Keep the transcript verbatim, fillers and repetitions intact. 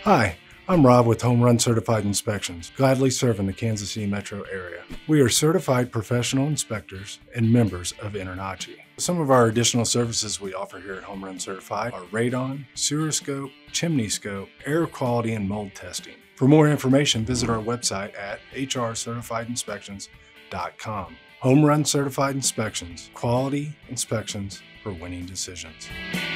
Hi, I'm Rob with Homerun Certified Inspections, gladly serving the Kansas City metro area. We are certified professional inspectors and members of InterNACHI. Some of our additional services we offer here at Homerun Certified are radon, sewer scope, chimney scope, air quality, and mold testing. For more information, visit our website at h r certified inspections dot com. Homerun Certified Inspections, quality inspections for winning decisions.